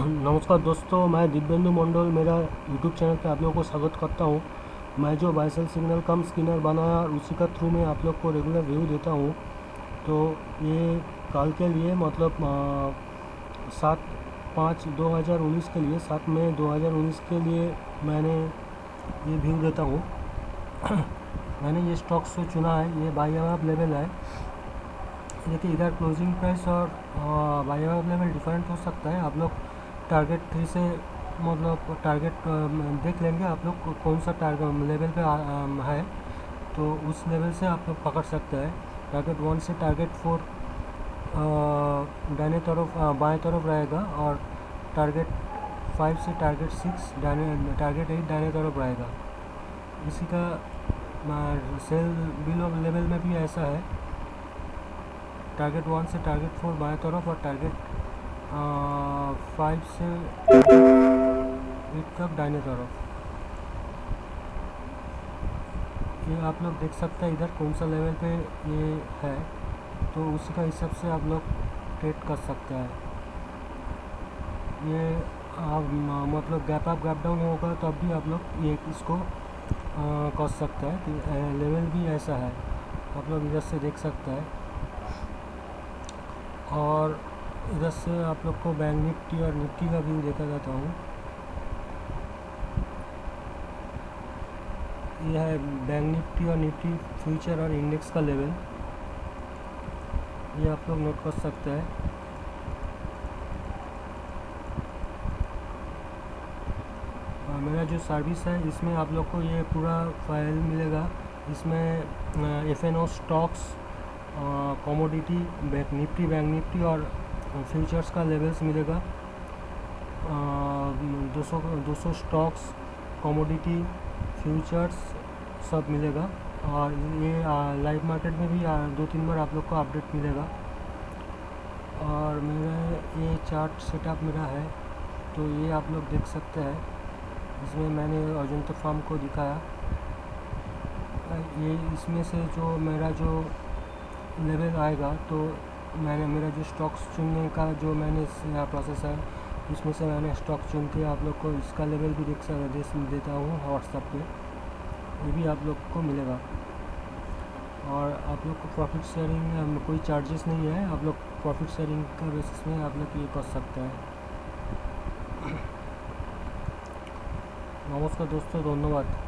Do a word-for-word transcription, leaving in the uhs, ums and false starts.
नमस्कार दोस्तों, मैं दिव्येंदु मंडल मेरा यूट्यूब चैनल पे आप लोगों को स्वागत करता हूँ। मैं जो buy sell signal cum screener बनाया और उसी का थ्रू में आप लोग को रेगुलर व्यू देता हूँ। तो ये कल के लिए मतलब सात पाँच दो हज़ार उन्नीस के लिए सात मई दो हज़ार उन्नीस के लिए मैंने ये व्यू देता हूँ। मैंने ये स्टॉक्स जो चुना है ये बाय अप लेवल है। देखिए इधर क्लोजिंग प्राइस और बाय अप लेवल डिफरेंट हो सकता है। आप लोग टारगेट थ्री से मतलब टारगेट देख लेंगे आप लोग कौन सा टारगेट लेवल पे है, तो उस लेवल से आप लोग पकड़ सकते हैं। टारगेट वन से टारगेट फोर दाहिने तरफ बाएं तरफ रहेगा और टारगेट फाइव से टारगेट सिक्स दाहिने टारगेट एट दाहिने तरफ रहेगा। इसी का सेल बिलो लेवल में भी ऐसा है। टारगेट वन से टारगेट फोर बाएं तरफ और टारगेट फाइव से एट तक दाहिने तरफ। ये आप लोग देख सकते हैं इधर कौन सा लेवल पे ये है, तो उसी का हिसाब से आप लोग ट्रेड कर सकते हैं। ये आप मतलब गैप अप गैप डाउन होगा तो अब भी आप लोग ये इसको आ, कर सकते हैं कि लेवल भी ऐसा है, आप लोग इधर से देख सकते हैं। और इधर से आप लोग को बैंक निफ्टी और निफ्टी का व्यू देखा जाता हूँ। यह है बैंक निफ्टी और निफ्टी फ्यूचर और इंडेक्स का लेवल, ये आप लोग नोट कर सकते हैं। और मेरा जो सर्विस है इसमें आप लोग को ये पूरा फाइल मिलेगा। इसमें F N O stocks, commodity, bank Nifty bank Nifty और फ्यूचर्स का लेवल्स मिलेगा। दो सौ दो सौ स्टॉक्स, कमोडिटी, फ्यूचर्स सब मिलेगा। और ये लाइव मार्केट में भी दो तीन बार आप लोग को अपडेट मिलेगा। और मेरा ये चार्ट सेटअप मेरा है, तो ये आप लोग देख सकते हैं। इसमें मैंने अजंता फार्म को दिखाया। ये इसमें से जो मेरा जो लेवल आएगा, तो मैंने मेरा जो स्टॉक्स चुनने का जो मैंने प्रोसेस है इसमें से मैंने स्टॉक चुन के आप लोग को इसका लेवल भी देख दे देता हूँ व्हाट्सएप पे, ये भी आप लोग को मिलेगा। और आप लोग को प्रॉफिट शेयरिंग कोई चार्जेस नहीं है, आप लोग प्रॉफिट शेयरिंग का बेसिस में आप लोग ये कर सकते हैं। नमस्कार दोस्तों, धन्यवाद।